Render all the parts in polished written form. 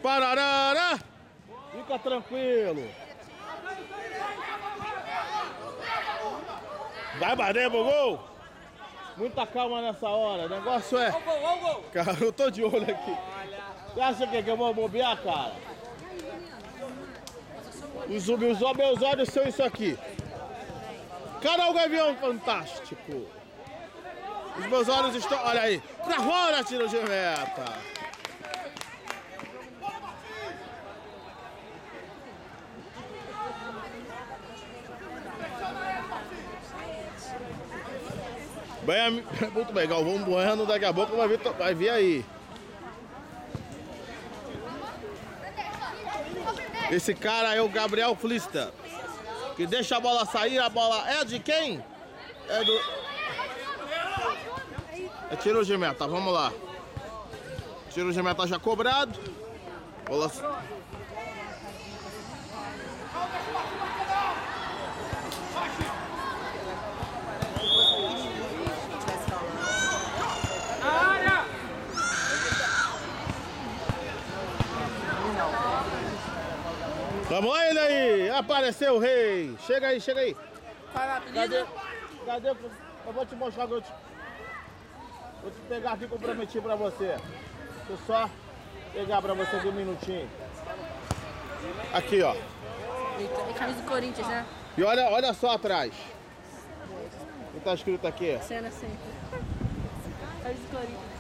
Pararara! Fica tranquilo. Vai bater pro gol. Muita calma nessa hora. O negócio é... Cara, eu tô de olho aqui. Você acha que eu vou bobear, cara? Os meus olhos são isso aqui. Canal Gavião Fantástico. Os meus olhos estão... Olha aí. Pra fora, tiro de meta. Bem, muito bem, Galvão Bueno, daqui a pouco vai vir aí. Esse cara é o Gabriel Flister, que deixa a bola sair, a bola é de quem? É do... É tiro de meta, vamos lá. Tiro de meta já cobrado. Bola... Vamos lá, ele aí! Apareceu o rei! Chega aí, chega aí! Cadê? Cadê? Eu vou te mostrar, vou te pegar aqui que eu prometi pra você. Deixa eu só pegar pra você aqui um minutinho. Aqui, ó. É camisa do Corinthians, né? E olha só atrás. O que tá escrito aqui? Cena sempre. Camisa do Corinthians.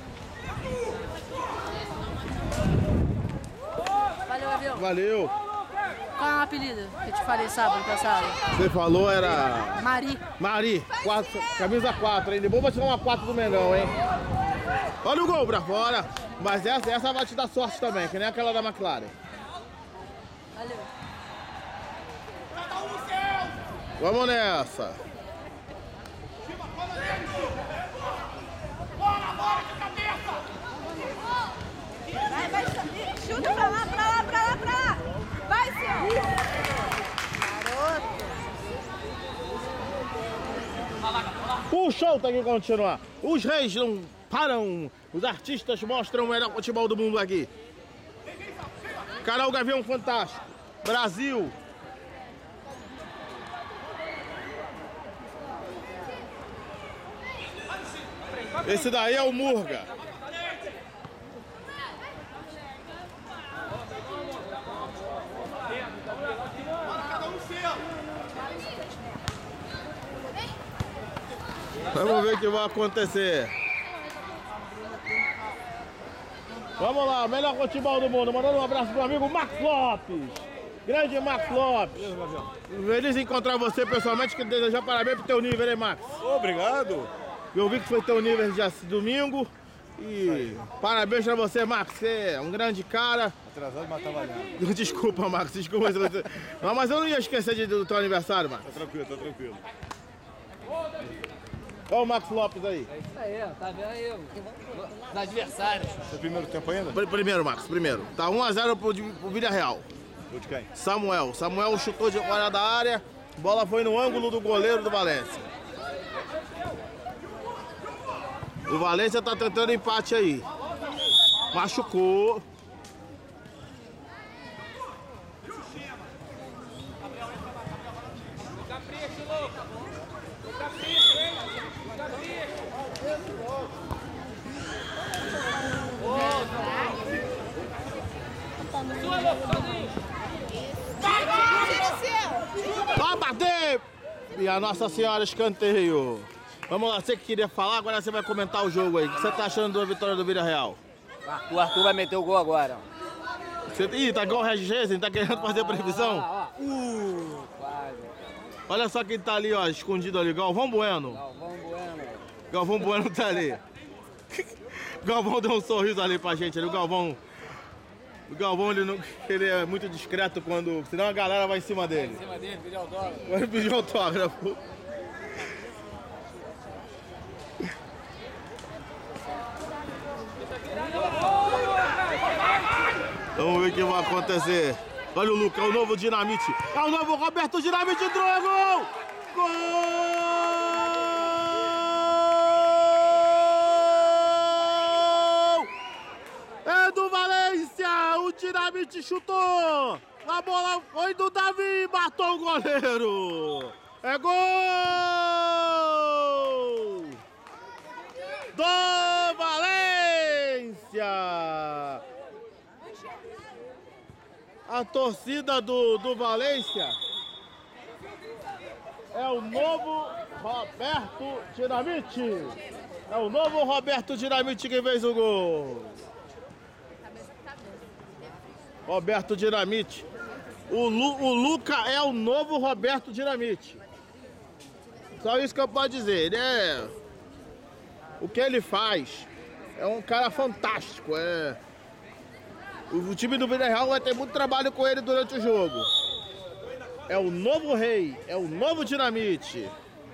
Valeu, Gavião. Valeu! Qual é o apelido que eu te falei sábado passado? Você falou era... Mari. Mari, 4, camisa 4, hein? De boa vai tirar uma 4 do Mengão, hein? Olha o gol pra fora. Mas essa vai te dar sorte também, que nem aquela da McLaren. Valeu. Vamos nessa. Vai, chuta pra lá, pra lá, pra lá, pra lá. Vai, senhor. Garoto. O show tem que continuar. Os reis não param. Os artistas mostram o melhor futebol do mundo aqui. Canal Gavião Fantástico. Brasil. Esse daí é o Murga. Vamos ver o que vai acontecer. Vamos lá, melhor futebol do mundo. Mandando um abraço pro amigo Max Lopes. Grande Max Lopes. Feliz em encontrar você pessoalmente. Que desejar parabéns pro teu nível, hein, Max? Obrigado. Eu vi que foi teu nível de domingo. E parabéns pra você, Max. Você é um grande cara. Atrasado, mas tá valendo. Desculpa, Max. Desculpa. Não, mas eu não ia esquecer do teu aniversário, Max. Tá tranquilo, tá tranquilo. Olha o Max Lopes aí. É isso aí, ó. Tá vendo aí? Os adversários. Você é primeiro tempo ainda? Primeiro, Max, primeiro. Tá 1 a 0 pro Villarreal. Ou de quem? Samuel chutou de fora da área. A bola foi no ângulo do goleiro do Valência. O Valência tá tentando empate aí. Machucou. Vai bater! E a Nossa Senhora escanteio. Vamos lá, você que queria falar, agora você vai comentar o jogo aí. O que você tá achando da vitória do Villarreal? O Arthur vai meter o gol agora. Ih, tá igual o Regis Reis, tá querendo fazer previsão? Quase. Olha só quem tá ali, ó, escondido ali, Galvão Bueno. Galvão Bueno. Galvão Bueno tá ali. Galvão deu um sorriso ali pra gente ali, o Galvão, ele é muito discreto quando... Senão a galera vai em cima dele. Em cima dele, pedir autógrafo. Vai pedir autógrafo. Vamos ver o que vai acontecer. Olha o Luca, é o novo Dinamite. É o novo Roberto Dinamite, entrou, é gol! Gol! É do Valência! O o Dinamite chutou! A bola foi do Davi, matou o goleiro! É gol! Do Valência! A torcida do Valência é o novo Roberto Dinamite. É o novo Roberto Dinamite que fez o gol. Roberto Dinamite. O Luca é o novo Roberto Dinamite. Só isso que eu posso dizer. Ele é... O que ele faz é um cara fantástico. O time do Villarreal vai ter muito trabalho com ele durante o jogo. É o novo rei, é o novo Dinamite.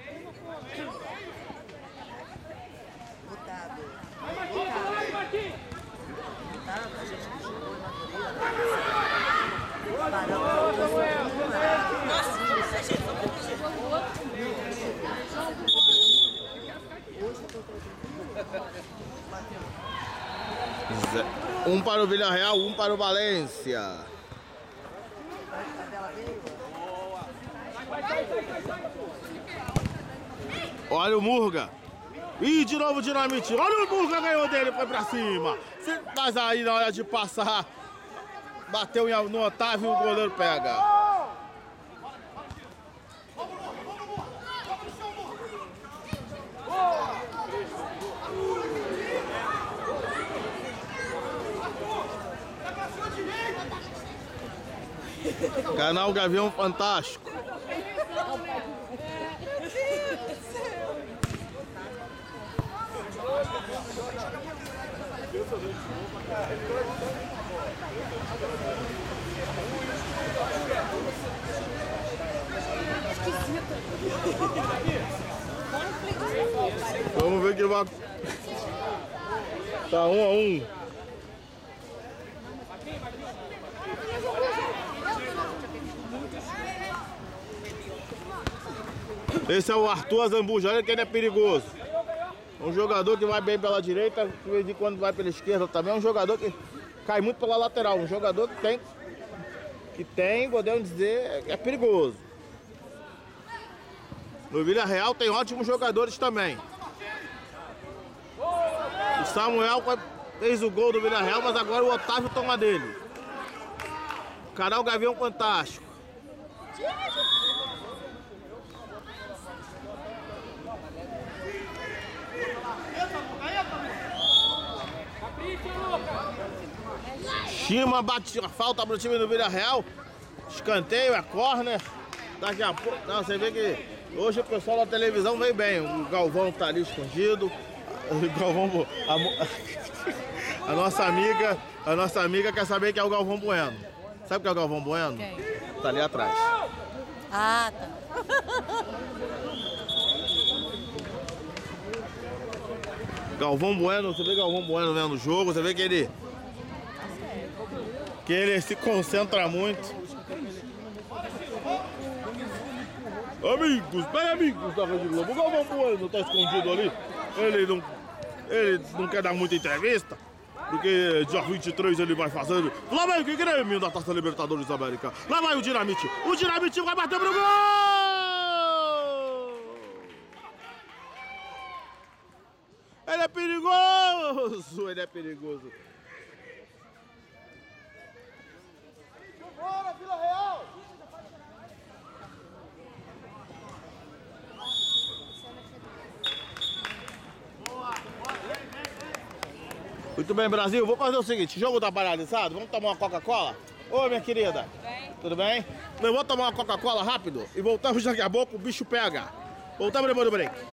Um para o Villarreal, um para o Valência. Olha o Murga. Ih, de novo o Dinamite. Olha o Murga, ganhou dele, foi pra cima. Mas aí na hora de passar, bateu no Otávio e o goleiro pega. Canal Gavião Fantástico. Vamos ver que vai. Tá 1 a 1. Esse é o Arthur Azambuja, olha que ele é perigoso. Um jogador que vai bem pela direita, de vez em quando vai pela esquerda também. É um jogador que cai muito pela lateral. Um jogador que tem, podemos dizer, é perigoso. No Villarreal tem ótimos jogadores também. O Samuel fez o gol do Villarreal, mas agora o Otávio toma dele. Canal Gavião Fantástico. Chima bate a falta pro time do Villarreal. Escanteio, é corner. Daqui a pouco. Não, você vê que hoje o pessoal da televisão veio bem. O Galvão tá ali escondido. O Galvão. A nossa amiga quer saber que é o Galvão Bueno. Sabe o que é o Galvão Bueno? Quem? Tá ali atrás. Ah, tá. Galvão Bueno, você vê Galvão Bueno vendo o jogo, você vê que ele se concentra muito. Amigos, bem amigos da Rede Globo, o Galvão Bueno tá escondido ali. Ele não quer dar muita entrevista, porque dia 23 ele vai fazer Flamengo e Grêmio da Taça Libertadores da América. Lá vai o Dinamite vai bater pro gol! Ele é perigoso! Ele é perigoso. Bora, Villarreal! Muito bem, Brasil. Vou fazer o seguinte: o jogo tá paralisado. Vamos tomar uma Coca-Cola? Oi, minha querida. Tudo bem? Eu vou tomar uma Coca-Cola rápido e voltamos daqui a pouco. O bicho pega. Voltamos depois do break.